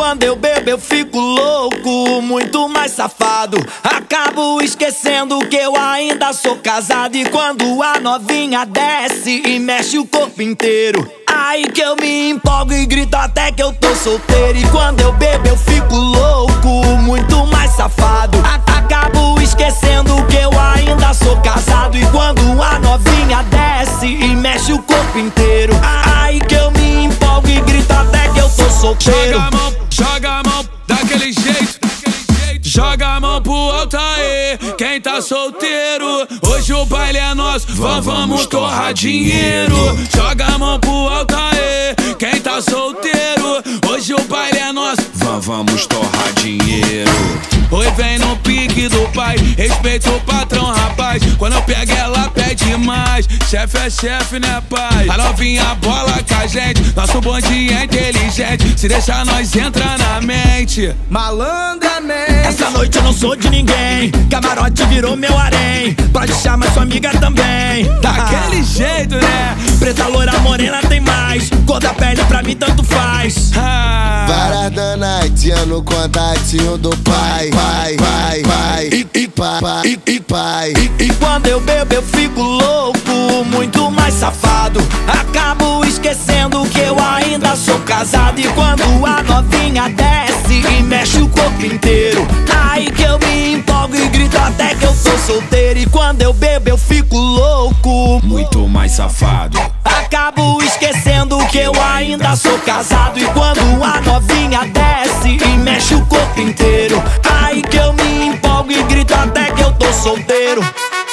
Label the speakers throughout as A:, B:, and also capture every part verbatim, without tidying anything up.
A: quando eu bebo eu fico louco, muito mais safado. Acabo esquecendo que eu ainda sou casado. E quando a novinha desce e mexe o corpo inteiro, aí que eu me empolgo e grito até que eu tô solteiro. E quando eu bebo eu fico louco, muito mais safado. Acabo esquecendo que eu ainda sou casado. E quando a novinha desce e mexe o corpo inteiro, aí que eu me empolgo e grito até que eu tô solteiro.
B: Joga a mão, joga a mão, daquele jeito, joga a mão pro alto aí, quem tá solteiro. Hoje o baile é nosso, vamos, vamos torrar dinheiro. Joga a mão pro alto aí, quem tá solteiro. Hoje o baile é nosso, vamos, vamos torrar dinheiro. Oi, vem no pique do pai, respeita o patrão, rapaz. Quando eu pego ela pede mais, chefe é chefe, né, pai? A novinha bola com a gente, nosso bonde é inteligente. Se deixar nós entra na mente, malandramente.
A: Essa noite eu não sou de ninguém, camarote virou meu harém. Pode chamar sua amiga também.
B: Daquele jeito, né?
A: Preta, loira, morena tem mais, cor da pele pra mim tanto faz.
B: Ah.
C: Varas da night, no contatinho do pai. Pai, pai, pai, e, e pai, pai, e, e pai.
A: E, e quando eu bebo eu fico louco, muito mais safado. Acabo esquecendo que eu ainda sou casado. E quando a novinha desce e mexe o corpo inteiro, aí que eu me empolgo e grito até que eu tô solteiro. E quando eu bebo eu fico louco,
B: muito mais safado.
A: Acabo esquecendo que eu ainda sou casado. E quando a novinha desce e mexe o corpo inteiro, aí que eu me empolgo e grito até que eu tô solteiro.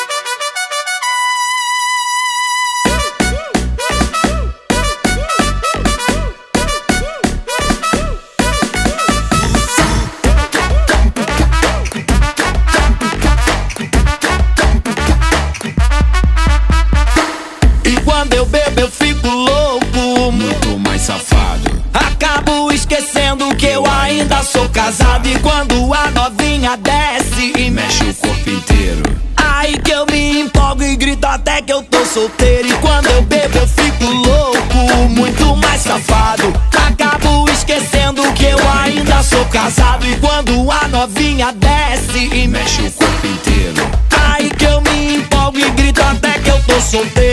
A: Quando eu bebo eu fico louco,
B: muito mais safado.
A: Acabo esquecendo que eu ainda sou casado. E quando a novinha desce e
B: mexe o corpo inteiro,
A: aí que eu me empolgo e grito até que eu tô solteiro. E quando eu bebo eu fico louco, muito mais safado. Acabo esquecendo que eu ainda sou casado. E quando a novinha desce e
B: mexe o corpo inteiro,
A: aí que eu me empolgo e grito até que eu tô solteiro.